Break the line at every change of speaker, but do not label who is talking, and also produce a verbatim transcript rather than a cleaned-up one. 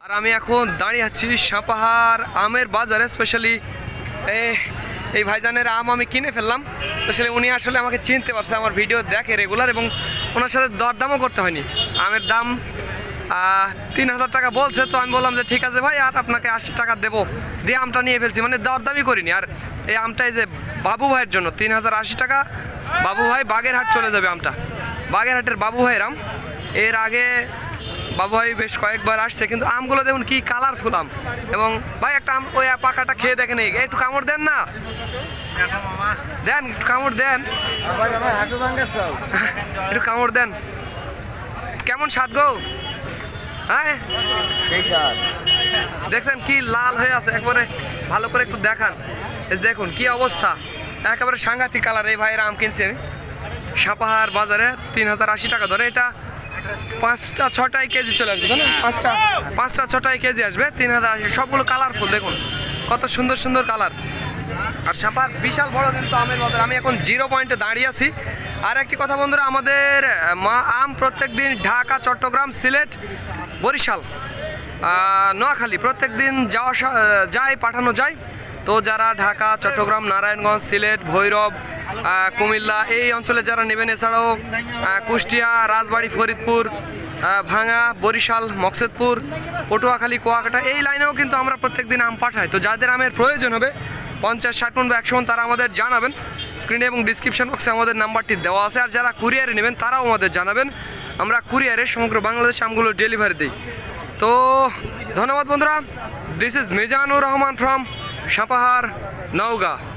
আর আমি এখন দাঁড়িয়ে আছি সাপাহার আমের বাজারে। স্পেশালি এই ভাইজানের আম আমি কিনে ফেললাম। স্পেশালি উনি আসলে আমাকে চিনতে পারছে, আমার ভিডিও দেখে রেগুলার, এবং ওনার সাথে দরদামও করতে হয়নি। আমের দাম তিন হাজার টাকা বলছে, তো আমি বললাম যে ঠিক আছে ভাই, আর আপনাকে আশি টাকা দেবো, দিয়ে আমটা নিয়ে ফেলছি, মানে দরদামই করিনি। আর এই আমটা এই যে বাবু ভাইয়ের জন্য তিন হাজার আশি টাকা। বাবু ভাই বাগেরহাট চলে যাবে আমটা, বাগেরহাটের বাবু ভাইয়ের আম। এর আগে বাবু ভাই বেশ কয়েকবার আসছে, কিন্তু আমগুলো দেখুন কি কালারফুল আম। এবং ভাই একটা আম ওই পাকাটা খেয়ে দেখেন, এই একটু কামড় দেন না, দেন একটু কামড় দেন, একটু কামড় দেন। কেমন স্বাদ গো? হ্যাঁ দেখছেন কি লাল হয়ে আছে একবারে, ভালো করে একটু দেখান। দেখুন কি অবস্থা, একেবারে সাংঘাতিক কালার। এই ভাইয়ের আম কিনছি আমি সাপাহার বাজারে তিন হাজার আশি টাকা ধরে। এটা পাঁচটা ছটায় কেজি চলে আসবে, পাঁচটা পাঁচটা ছটায় কেজি আসবে, তিন হাজার আশি। সবগুলো কালারফুল, দেখুন কত সুন্দর সুন্দর কালার। আর সাপাহার বিশাল বড় কিন্তু আমের বাজার। আমি এখন জিরো পয়েন্টে দাঁড়িয়ে আছি। আর একটি কথা বন্ধুরা, আমাদের মা আম প্রত্যেক দিন ঢাকা, চট্টগ্রাম, সিলেট, বরিশাল, নোয়াখালী প্রত্যেক দিন যাওয়া যায়, পাঠানো যায়। তো যারা ঢাকা, চট্টগ্রাম, নারায়ণগঞ্জ, সিলেট, ভৈরব, কুমিল্লা এই অঞ্চলে যারা নেবেন, এছাড়াও কুষ্টিয়া, রাজবাড়ী, ফরিদপুর, ভাঙা, বরিশাল, মকসেদপুর, পটুয়াখালী, কুয়াকাটা এই লাইনেও কিন্তু আমরা প্রত্যেক দিন আম পাঠাই। তো যাদের আমের প্রয়োজন হবে পঞ্চাশ, ষাট মন বা একশো মন, তারা আমাদের জানাবেন। স্ক্রিনে এবং ডিসক্রিপশন বক্সে আমাদের নাম্বারটি দেওয়া আছে। আর যারা কুরিয়ারে নেবেন তারাও আমাদের জানাবেন, আমরা কুরিয়ারে সমগ্র বাংলাদেশে আমগুলো ডেলিভারি দিই। তো ধন্যবাদ বন্ধুরা, this is Mizanur Rahman from Sapahar, Naogaon.